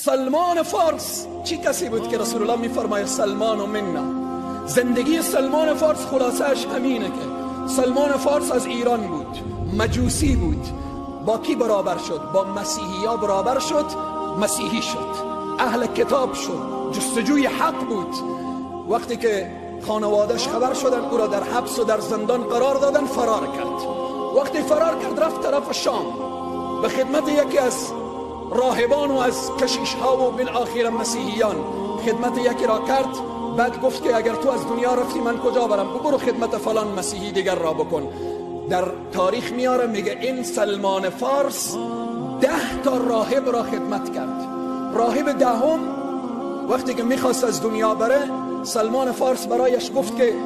سلمان فارس چی کسی بود که رسول الله میفرماید سلمان و منا؟ زندگی سلمان فارس خلاصش همینه که سلمان فارس از ایران بود، مجوسی بود، با کی برابر شد؟ با مسیحی ها برابر شد، مسیحی شد، اهل کتاب شد، جستجوی حق بود. وقتی که خانوادش خبر شدن او را در حبس و در زندان قرار دادن، فرار کرد. وقتی فرار کرد رفت طرف شام، به خدمت یکی از راهبان و از کشیش ها و بالاخره مسیحیان خدمت یکی را کرد. بعد گفت که اگر تو از دنیا رفتی من کجا برم؟ برو خدمت فلان مسیحی دیگر را بکن. در تاریخ میاره میگه این سلمان فارس 10 تا راهب را خدمت کرد. راهب دهم وقتی که میخواست از دنیا بره، سلمان فارس برایش گفت که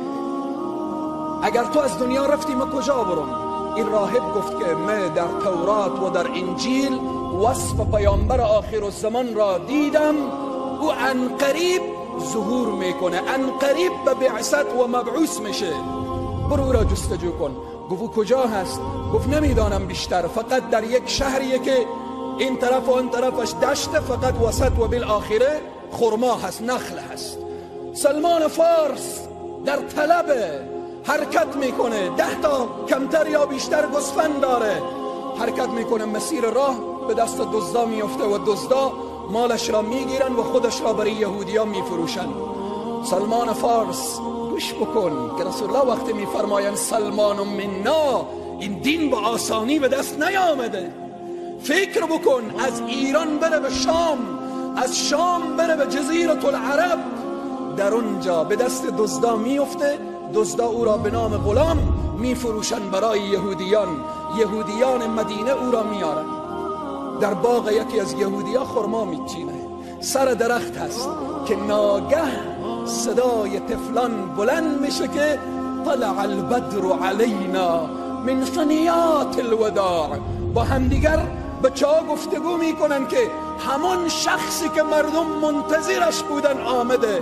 اگر تو از دنیا رفتی من کجا برم؟ این راهب گفت که من در تورات و در انجیل وصف پیامبر آخر الزمان را دیدم، او عنقریب ظهور میکنه، عنقریب به بعثت و مبعوث میشه، برو او را جستجو کن. گفت کجا هست؟ گفت نمیدانم بیشتر، فقط در یک شهریه که این طرف و این طرفش دشت، فقط وسط و بالاخره خرما هست، نخل هست. سلمان فارس در طلب حرکت میکنه، 10 تا کمتر یا بیشتر گوسفند داره، حرکت میکنه، مسیر راه به دست دزدا میفته و دزدا مالش را میگیرن و خودش را برای یهودیا میفروشن. سلمان فارس گوش بکن که رسول الله وقتی میفرماین سلمان منا، این دین با آسانی به دست نیامده. فکر بکن از ایران بره به شام، از شام بره به جزیره العرب، در اونجا به دست دزدا میفته، دزدا او را به نام غلام میفروشن برای یهودیان. یهودیان مدینه او را میارن، در باغ یکی از یهودیا خرما میچینه، سر درخت هست که ناگه صدای طفلان بلند میشه که طلع البدر علینا من ثنیات الوداع. با همدیگر بچه ها گفتگو میکنن که همون شخصی که مردم منتظرش بودن آمده.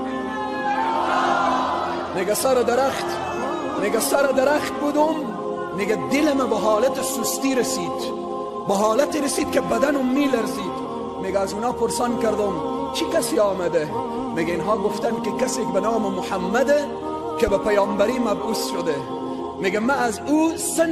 نگه سر درخت بودم، نگه دلم به حالت سستی رسید، به حالت رسید که بدنم میلرزید. میگه از اونا پرسان کردم چی کسی آمده؟ میگه اینها گفتن که کسی به نام محمده که به پیامبری مبعوث شده. میگه من از او 3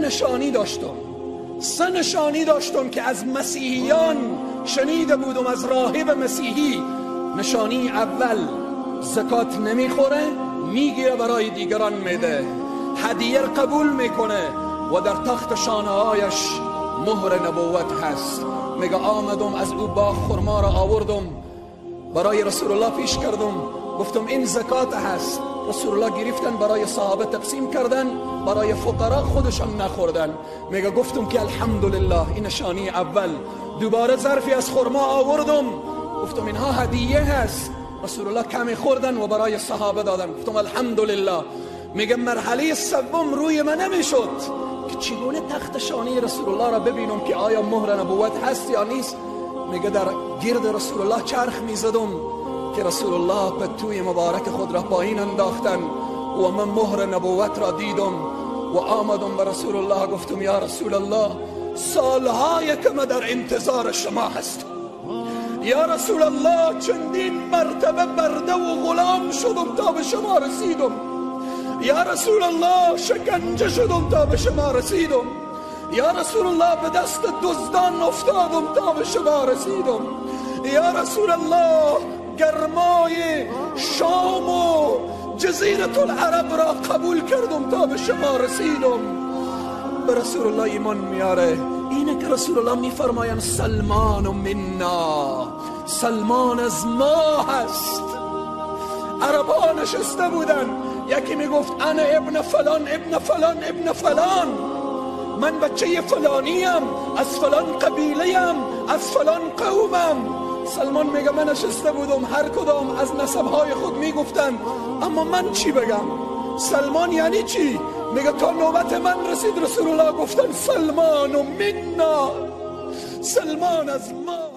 نشانی داشتم که از مسیحیان شنیده بودم، از راهب مسیحی. نشانی اول، زکات نمیخوره، میگیره برای دیگران میده، هدیه قبول میکنه و در تخت شانه‌هایش مهر نبوت هست. میگه آمدم از او باغ خرما را آوردم برای رسول الله پیش کردم، گفتم این زکات هست. رسول الله گرفتن برای صحابه تقسیم کردن، برای فقرا خودشان نخوردن. میگه گفتم که الحمدلله، این نشانی اول. دوباره ظرفی از خرما آوردم، گفتم اینها هدیه هست. رسول الله کمی خوردن و برای صحابه دادن، گفتم الحمدلله. میگه مرحله سوم روی من نمیشد که چگونه تخت شانی رسول الله را ببینم که آیا مهر نبوت هست یا نیست. میگه در گرد رسول الله چرخ میزدم که رسول الله پتوی مبارک خود را پایین انداختن و من مهر نبوت را دیدم و آمدم به رسول الله گفتم یا رسول الله، سالهای که من در انتظار شما هستم. یا رسول الله چندین مرتبه برده و غلام شدم تا به شما رسیدم. یا رسول الله شکنجه شدم تا به شما رسیدم. یا رسول الله به دست دزدان افتادم تا به شما رسیدم. یا رسول الله گرمای شام و جزیره العرب را قبول کردم تا به شما رسیدم. به رسول الله ایمان میاره. اینه که رسول الله میفرماین سلمان منا، سلمان از ما هست. عربا نشسته بودن، یکی میگفت انا ابن فلان ابن فلان ابن فلان، من بچه فلانیم، از فلان قبیله‌ام، از فلان قومم. سلمان میگه من نشسته بودم، هر کدام از نسبهای خود میگفتن، اما من چی بگم؟ سلمان یعنی چی؟ میگه تا نوبت من رسید رسول الله گفتن سلمان منا، سلمان از ما.